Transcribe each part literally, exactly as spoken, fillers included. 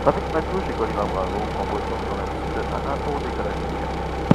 Trafic Matu chez Colima Bravo, en position sur la piste un un pour décollage immédiat.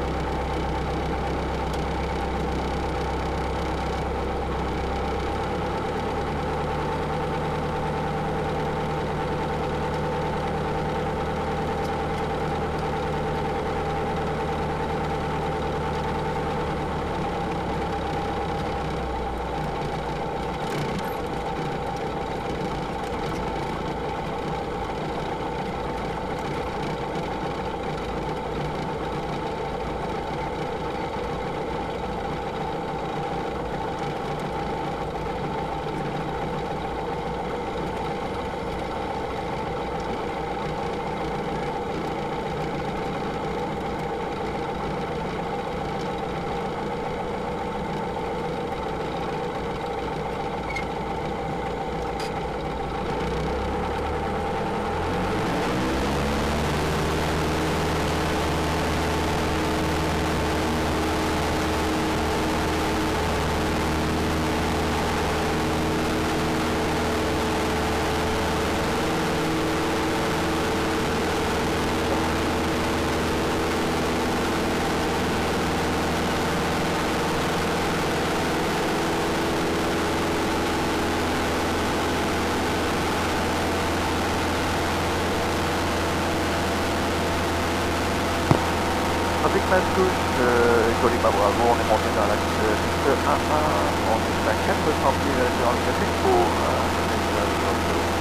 Trafic Mascouche, euh, Colima Bravo, on est monté dans la piste un un, on est à quatre cents pieds sur le trafic pour euh, le décollage sur le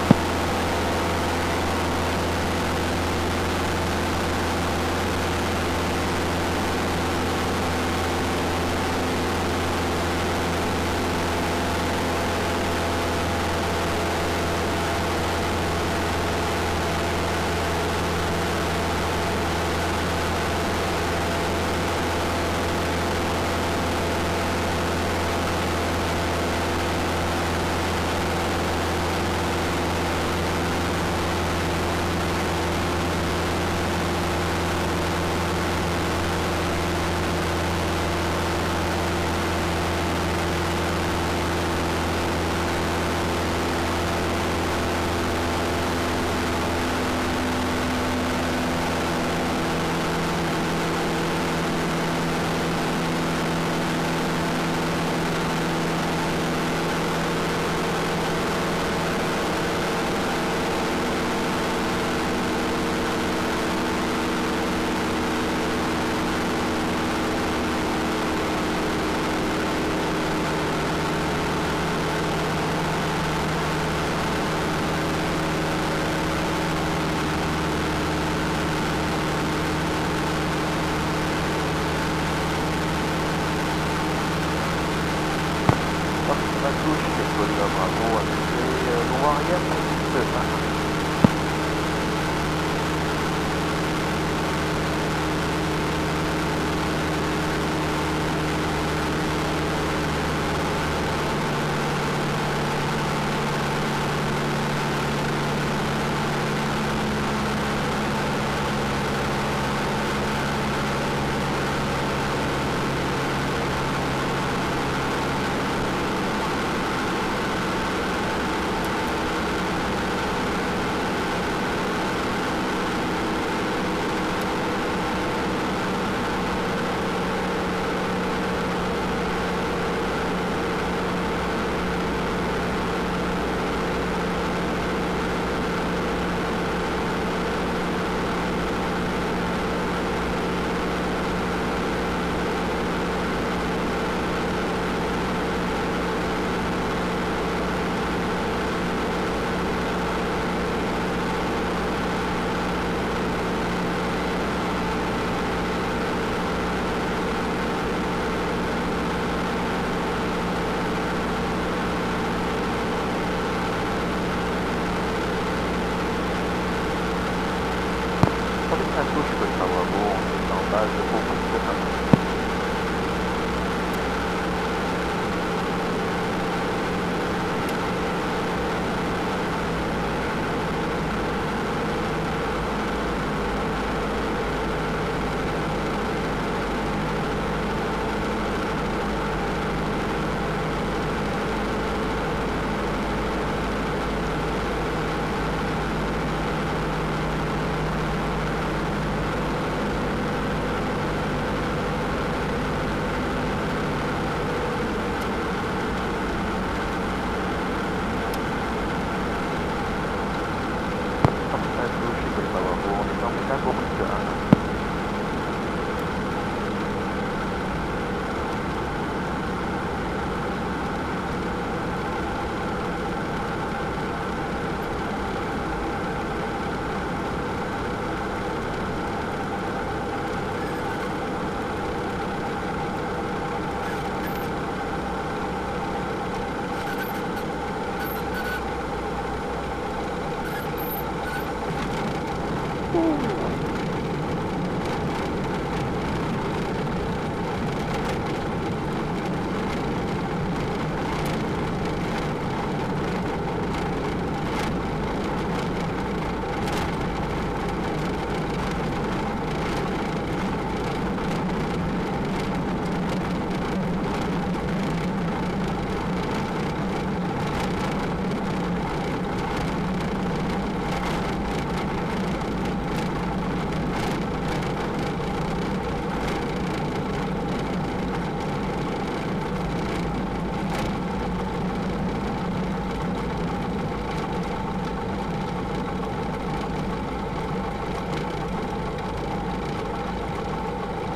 Mascouche chez Colima Bravo, à peu près loin arrière pour la piste un un. Trafic Mascouche chez Colima Bravo, on est en base pour piste un un. trente-cinq chez Colima Bravo, on est en métal pour plus de un.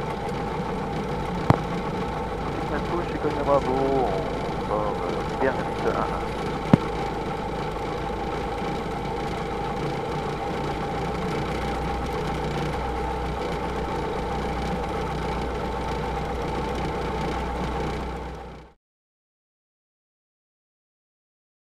Chez Colima Bravo, on sort euh, bien